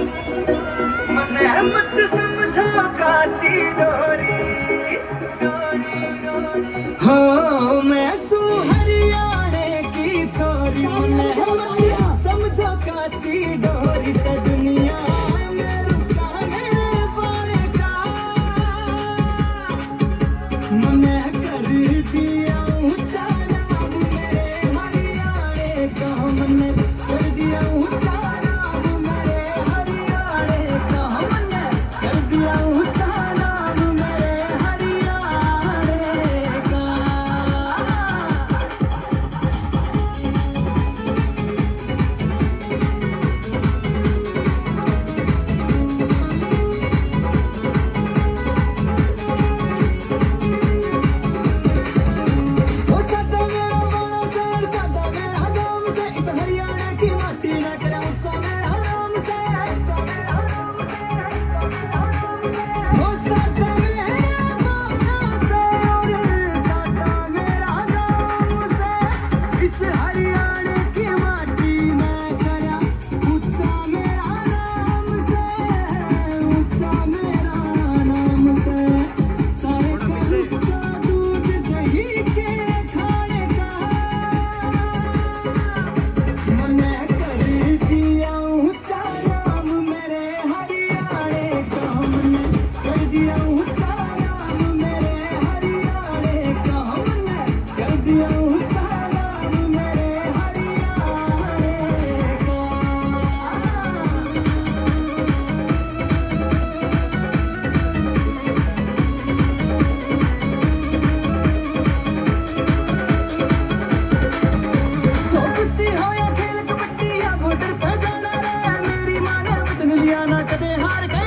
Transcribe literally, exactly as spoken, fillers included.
मत समझो काची डोरी हो मैं सू हरियाणे की छोरी मत समझो काची डोरी से दुनिया में रुका मेरे बारे का मने कर दिया ऊंचा नाम मेरे हरियाणे का मने कर दिया ऊंचा नाम मेरे हरियाणे का मने कर दिया ऊंचा नाम मेरे हरियाणे का। ओ सदा मेरा बड़ा शहर सदा मेरा गाँव से इस हरियाणा की माटी न करे ऊंचा मेरा नाम से ओ सदा मेरा बड़ा शहर सदा मेरा गाँव से इस हरियाणा की माटी न करे ऊंचा मेरा नाम से ऊंचा मेरा नाम से सारे का दूध दही के खाने का मने कर दिया ऊंचा नाम मेरे हरियाणे का मने कर दिया ऊंचा नाम मेरे हरियाणे का मने कर दिया ऊंचा नाम मेरे हरियाणे का। तो कुश्ती हो या खेल कबड्डी या बॉर्डर पे जाना रे मेरी माँ ने वचन लिया ना कदे हार के